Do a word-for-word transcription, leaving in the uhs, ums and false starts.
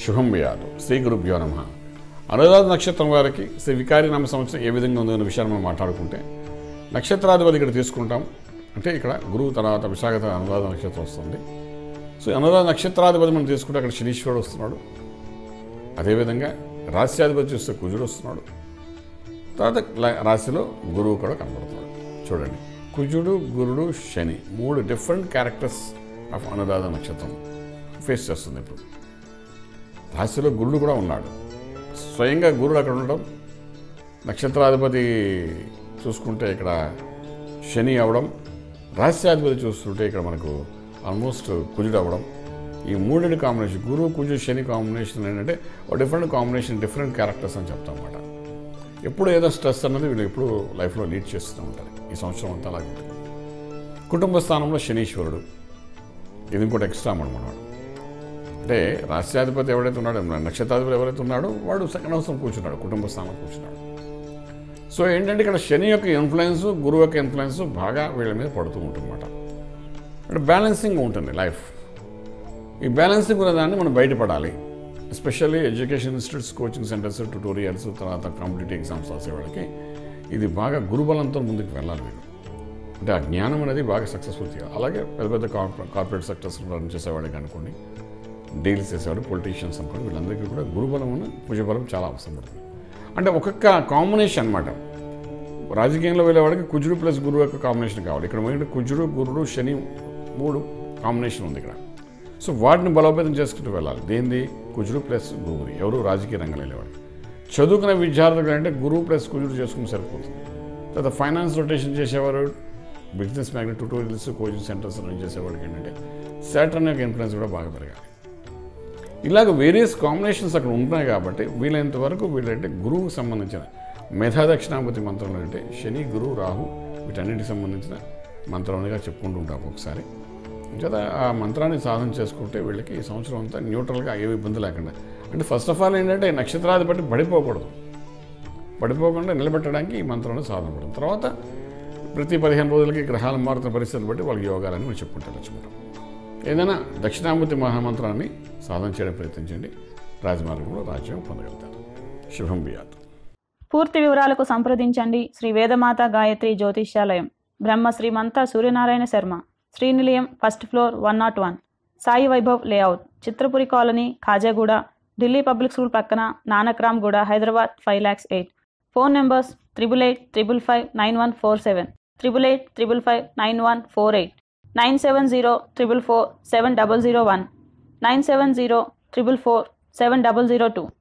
శుభం వ్యాధు శ్రీ గురుభ్యో నమః. అనురాధ నక్షత్రం వారికి శ్రీ వికారి నామ సంవత్సరం ఏ విధంగా ఉందో అనే విషయాన్ని మనం మాట్లాడుకుంటే, నక్షత్రాధిపతి ఇక్కడ తీసుకుంటాం. అంటే ఇక్కడ గురువు తర్వాత విశాఖ అనురాధ నక్షత్రం వస్తుంది. సో అనురాధ నక్షత్రాధిపతి మనం తీసుకుంటే అక్కడ శనీశ్వరుడు వస్తున్నాడు. అదేవిధంగా రాశ్యాధిపతి చూస్తే కుజుడు వస్తున్నాడు. తర్వాత రాశిలో గురువు కూడా కనబడుతున్నాడు. చూడండి, కుజుడు, గురుడు, శని మూడు డిఫరెంట్ క్యారెక్టర్స్ ఆఫ్ అనురాధ నక్షత్రం ఫేస్ చేస్తుంది. ఇప్పుడు రాశిలో గురుడు కూడా ఉన్నాడు. స్వయంగా గురుడు అక్కడ ఉండడం, నక్షత్రాధిపతి చూసుకుంటే ఇక్కడ శని అవ్వడం, రాశ్యాధిపతి చూస్తుంటే ఇక్కడ మనకు ఆల్మోస్ట్ కుజుడు అవ్వడం. ఈ మూడింటి కాంబినేషన్, గురువు కుజు శని కాంబినేషన్ ఏంటంటే ఒక డిఫరెంట్ కాంబినేషన్, డిఫరెంట్ క్యారెక్టర్స్ అని చెప్తాం అన్నమాట. ఎప్పుడు ఏదో స్ట్రెస్ అన్నది వీళ్ళు ఎప్పుడు లైఫ్లో లీడ్ చేస్తూ ఉంటారు. ఈ సంవత్సరం అంతా అలాగే ఉంటుంది. కుటుంబ స్థానంలో శనీశ్వరుడు, ఇది ఇంకోటి ఎక్స్ట్రా మనవాడు. అంటే రాష్ట్రాధిపతి ఎవరైతే ఉన్నాడో, నక్షత్రాధిపతి ఎవరైతే ఉన్నాడో వాడు సెకండ్ హౌస్లో కూర్చున్నాడు, కుటుంబ స్థానంలో కూర్చున్నాడు. సో ఏంటంటే ఇక్కడ శని యొక్క ఇన్ఫ్లుయెన్స్, గురువు యొక్క ఇన్ఫ్లుయెన్స్ బాగా వీళ్ళ మీద పడుతూ ఉంటుందన్నమాట. అంటే బ్యాలెన్సింగ్ ఉంటుంది లైఫ్. ఈ బ్యాలెన్సింగ్ ఉన్న దాన్ని మనం బయటపడాలి. Especially education institutes, coaching centres, tutorials, తర్వాత కాంపిటేటివ్ ఎగ్జామ్స్ రాసే వాళ్ళకి ఇది బాగా గురుబలంతో ముందుకు వెళ్ళాలి వీళ్ళు. అంటే ఆ జ్ఞానం అనేది బాగా సక్సెస్ఫుల్ చేయాలి. అలాగే పెద్ద పెద్ద కార్పొరేట్ సెక్టర్స్ రన్ చేసేవాడికి అనుకోండి, డీల్స్ చేసేవాడు, పొలిటీషియన్స్ అనుకోండి, వీళ్ళందరికీ కూడా గురుబలం, కుజబలం చాలా అవసరం పడుతుంది. అంటే ఒక్కొక్క కాంబినేషన్ అనమాట. రాజకీయంలో వెళ్ళేవాడికి కుజుడు ప్లస్ గురువు యొక్క కాంబినేషన్ కావాలి. ఇక్కడ ఏంటంటే కుజుడు, గురుడు, శని మూడు కాంబినేషన్ ఉంది ఇక్కడ. సో వాటిని బలోపేతం చేసుకుంటూ వెళ్ళాలి. దేనిది? కుజుడు ప్లస్ గురువుది. ఎవరు? రాజకీయ రంగంలో వెళ్ళేవాడు. చదువుకునే విద్యార్థులు అంటే గురువు ప్లస్ కుజుడు చేసుకుని సరిపోతుంది. తర్వాత ఫైనాన్స్ రొటేషన్ చేసేవారు, business magnet, tutorials, coaching centres run చేసేవాడికి ఏంటంటే సాటర్న్ యొక్క ఇన్ఫ్లుయెన్స్ కూడా బాగా పెరగాలి. ఇలాగ వేరియస్ కాంబినేషన్స్ అక్కడ ఉంటున్నాయి. కాబట్టి వీలైనంత వరకు వీళ్ళంటే గురువుకు సంబంధించిన మేధా దక్షిణాపతి మంత్రంలో అంటే శని, గురువు, రాహు వీటన్నిటికి సంబంధించిన మంత్రాలుగా చెప్పుకుంటూ ఉంటాం ఒకసారి. కదా ఆ మంత్రాన్ని సాధన చేసుకుంటే వీళ్ళకి ఈ సంవత్సరం అంతా న్యూట్రల్గా ఏ ఇబ్బంది లేకుండా. అంటే ఫస్ట్ ఆఫ్ ఆల్ ఏంటంటే నక్షత్రాధిపతి పడిపోకూడదు. పడిపోకుండా నిలబెట్టడానికి ఈ మంత్రాన్ని సాధన పడడం. తర్వాత ప్రతి పదిహేను రోజులకి గ్రహాలు మారుతున్న పరిస్థితులు బట్టి వాళ్ళకి యోగాలని మనం చెప్పుకుంటాం తెచ్చుకుంటాం. ఏదైనా దక్షిణామూర్తి మహామంత్రాన్ని సాధన చేయడం ప్రయత్నించండి. రాజమార్గంలో రాజ్యం పొందగలుగుతారు. శుభం బియాత్. పూర్తి వివరాలకు సంప్రదించండి Shri Vedamata Gayatri Jyotishyalayam, Brahma Srimantha Suryanarayana Sharma, Srinilayam, first floor, one naught one, Sai Vaibhav layout, Chitrapuri colony, Khajaguda, Delhi public school పక్కన, Nanakramguda, Hyderabad five lakhs eight. Phone numbers triple eight triple five nine one four seven, triple eight triple five nine one four eight, nine seven zero triple four seven double zero one, nine seven zero triple four seven double zero two.